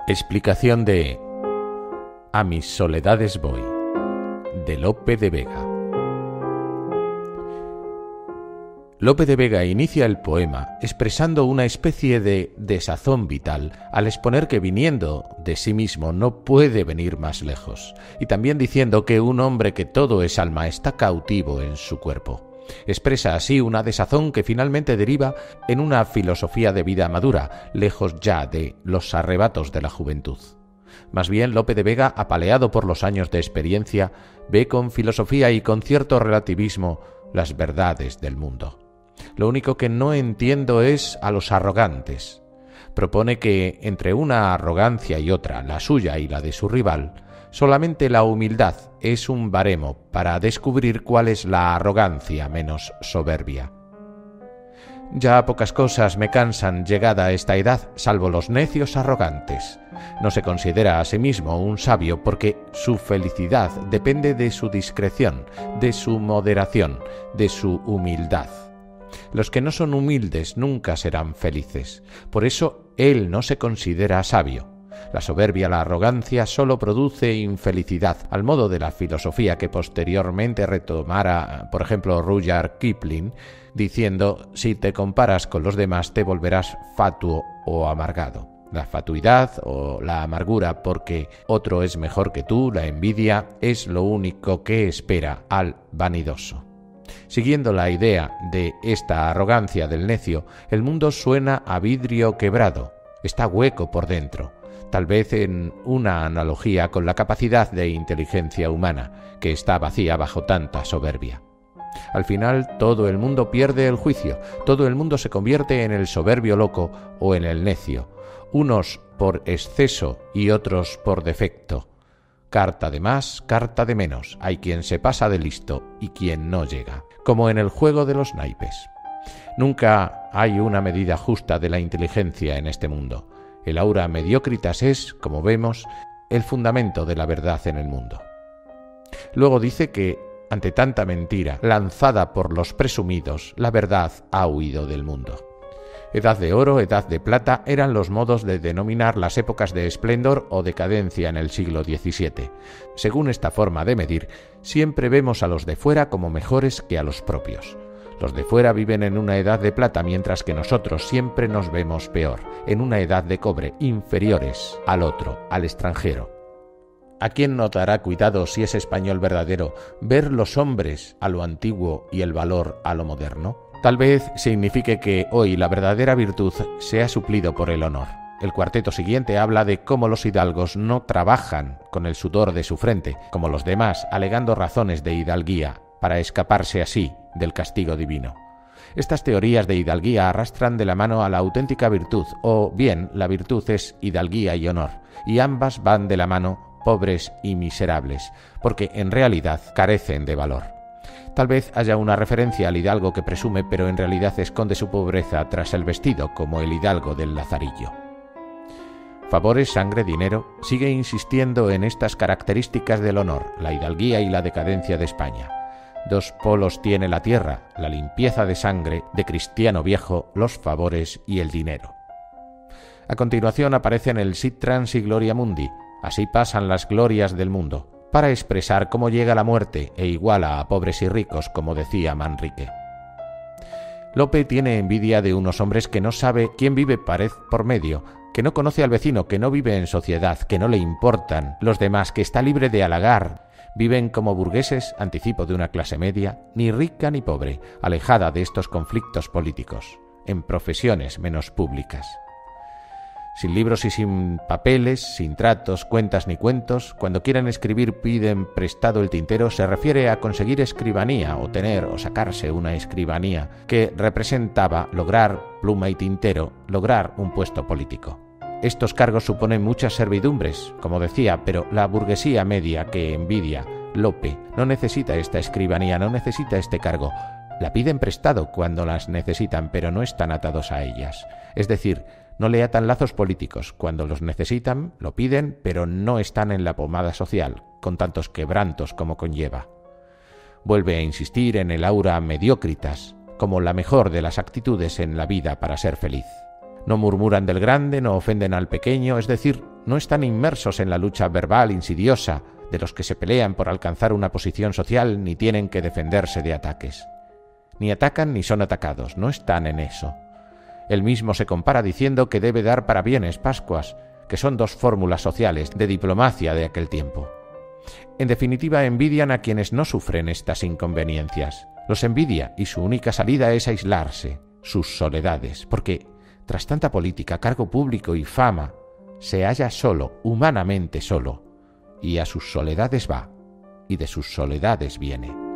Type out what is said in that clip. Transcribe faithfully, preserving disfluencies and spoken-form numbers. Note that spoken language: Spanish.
Explicación de A mis soledades voy, de Lope de Vega. Lope de Vega inicia el poema expresando una especie de desazón vital al exponer que viniendo de sí mismo no puede venir más lejos, y también diciendo que un hombre que todo es alma está cautivo en su cuerpo. Expresa así una desazón que finalmente deriva en una filosofía de vida madura, lejos ya de los arrebatos de la juventud. Más bien, Lope de Vega, apaleado por los años de experiencia, ve con filosofía y con cierto relativismo las verdades del mundo. Lo único que no entiendo es a los arrogantes. Propone que entre una arrogancia y otra, la suya y la de su rival, solamente la humildad es un baremo para descubrir cuál es la arrogancia menos soberbia. Ya pocas cosas me cansan llegada a esta edad, salvo los necios arrogantes. No se considera a sí mismo un sabio porque su felicidad depende de su discreción, de su moderación, de su humildad. Los que no son humildes nunca serán felices. Por eso él no se considera sabio. La soberbia, la arrogancia, solo produce infelicidad, al modo de la filosofía que posteriormente retomara, por ejemplo, Rudyard Kipling, diciendo: si te comparas con los demás te volverás fatuo o amargado. La fatuidad o la amargura porque otro es mejor que tú, la envidia, es lo único que espera al vanidoso. Siguiendo la idea de esta arrogancia del necio, el mundo suena a vidrio quebrado, está hueco por dentro, tal vez en una analogía con la capacidad de inteligencia humana, que está vacía bajo tanta soberbia. Al final todo el mundo pierde el juicio, todo el mundo se convierte en el soberbio loco o en el necio, unos por exceso y otros por defecto. Carta de más, carta de menos, hay quien se pasa de listo y quien no llega, como en el juego de los naipes. Nunca hay una medida justa de la inteligencia en este mundo. El aura mediocritas es, como vemos, el fundamento de la verdad en el mundo. Luego dice que, ante tanta mentira lanzada por los presumidos, la verdad ha huido del mundo. Edad de oro, edad de plata eran los modos de denominar las épocas de esplendor o decadencia en el siglo diecisiete. Según esta forma de medir, siempre vemos a los de fuera como mejores que a los propios. Los de fuera viven en una edad de plata, mientras que nosotros siempre nos vemos peor, en una edad de cobre, inferiores al otro, al extranjero. ¿A quién no dará cuidado, si es español verdadero, ver los hombres a lo antiguo y el valor a lo moderno? Tal vez signifique que hoy la verdadera virtud se ha suplido por el honor. El cuarteto siguiente habla de cómo los hidalgos no trabajan con el sudor de su frente, como los demás, alegando razones de hidalguía, para escaparse así del castigo divino. Estas teorías de hidalguía arrastran de la mano a la auténtica virtud, o bien la virtud es hidalguía y honor, y ambas van de la mano, pobres y miserables, porque en realidad carecen de valor. Tal vez haya una referencia al hidalgo que presume, pero en realidad esconde su pobreza tras el vestido, como el hidalgo del Lazarillo. Favores, sangre, dinero, sigue insistiendo en estas características del honor, la hidalguía y la decadencia de España. Dos polos tiene la tierra, la limpieza de sangre de cristiano viejo, los favores y el dinero. A continuación aparecen el sit trans y gloria mundi, así pasan las glorias del mundo, para expresar cómo llega la muerte e iguala a pobres y ricos, como decía Manrique. Lope tiene envidia de unos hombres que no sabe quién vive pared por medio, que no conoce al vecino, que no vive en sociedad, que no le importan los demás, que está libre de halagar. Viven como burgueses, anticipo de una clase media, ni rica ni pobre, alejada de estos conflictos políticos, en profesiones menos públicas. Sin libros y sin papeles, sin tratos, cuentas ni cuentos, cuando quieren escribir piden prestado el tintero, se refiere a conseguir escribanía o tener o sacarse una escribanía que representaba lograr pluma y tintero, lograr un puesto político. Estos cargos suponen muchas servidumbres, como decía, pero la burguesía media que envidia Lope no necesita esta escribanía, no necesita este cargo. La piden prestado cuando las necesitan, pero no están atados a ellas. Es decir, no le atan lazos políticos. Cuando los necesitan, lo piden, pero no están en la pomada social, con tantos quebrantos como conlleva. Vuelve a insistir en el aura mediocritas, como la mejor de las actitudes en la vida para ser feliz. No murmuran del grande, no ofenden al pequeño, es decir, no están inmersos en la lucha verbal insidiosa de los que se pelean por alcanzar una posición social ni tienen que defenderse de ataques. Ni atacan ni son atacados, no están en eso. Él mismo se compara diciendo que debe dar parabienes, pascuas, que son dos fórmulas sociales de diplomacia de aquel tiempo. En definitiva, envidian a quienes no sufren estas inconveniencias. Los envidia y su única salida es aislarse, sus soledades, porque, tras tanta política, cargo público y fama, se halla solo, humanamente solo, y a sus soledades va, y de sus soledades viene.